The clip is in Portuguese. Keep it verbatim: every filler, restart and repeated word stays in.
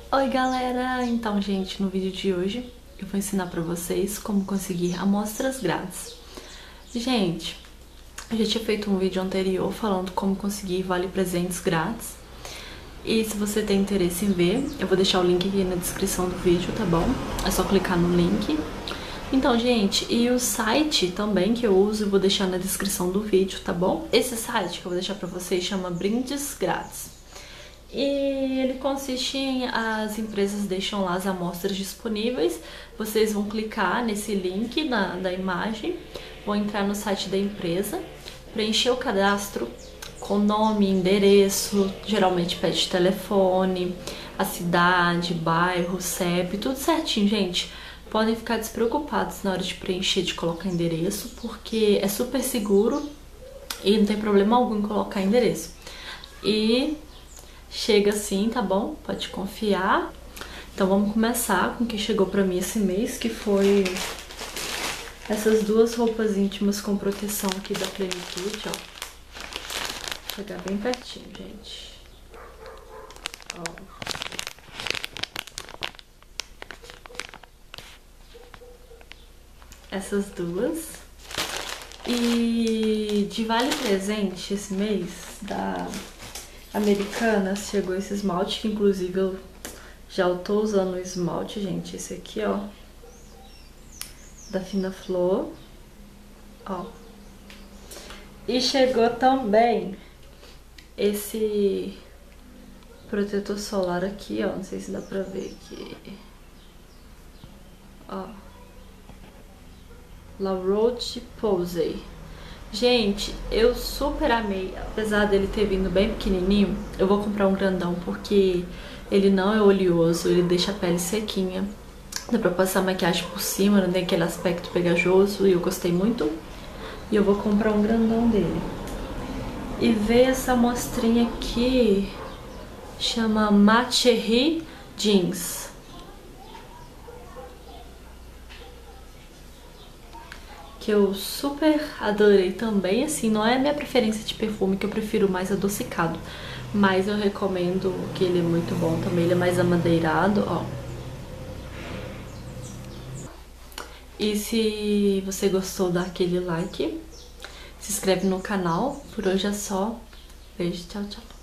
Oi galera! Então gente, no vídeo de hoje eu vou ensinar pra vocês como conseguir amostras grátis. Gente, eu já tinha feito um vídeo anterior falando como conseguir vale presentes grátis. E se você tem interesse em ver, eu vou deixar o link aqui na descrição do vídeo, tá bom? É só clicar no link. Então, gente, e o site também que eu uso eu vou deixar na descrição do vídeo, tá bom? Esse site que eu vou deixar pra vocês chama Brindes Grátis. E ele consiste em, as empresas deixam lá as amostras disponíveis, vocês vão clicar nesse link na, da imagem, vão entrar no site da empresa, preencher o cadastro com nome, endereço, geralmente pede telefone, a cidade, bairro, C E P, tudo certinho, gente. Podem ficar despreocupados na hora de preencher, de colocar endereço, porque é super seguro e não tem problema algum em colocar endereço. E chega assim, tá bom? Pode confiar. Então vamos começar com o que chegou pra mim esse mês, que foi essas duas roupas íntimas com proteção aqui da Plenitude, ó. Vou chegar bem pertinho, gente. Ó. Essas duas. E de vale presente esse mês da Americanas chegou esse esmalte, que inclusive eu já tô usando o esmalte, gente. Esse aqui, ó, da Fina Flor, ó. E chegou também esse protetor solar aqui, ó, não sei se dá pra ver aqui, ó, La Roche-Posay. Gente, eu super amei, apesar dele ter vindo bem pequenininho, eu vou comprar um grandão porque ele não é oleoso, ele deixa a pele sequinha. Dá pra passar maquiagem por cima, não tem aquele aspecto pegajoso e eu gostei muito. E eu vou comprar um grandão dele. E ver essa amostrinha aqui, chama Matcherie Jeans. Que eu super adorei também, assim, não é a minha preferência de perfume, que eu prefiro mais adocicado, mas eu recomendo que ele é muito bom também, ele é mais amadeirado, ó. E se você gostou, dá aquele like, se inscreve no canal, por hoje é só, beijo, tchau, tchau.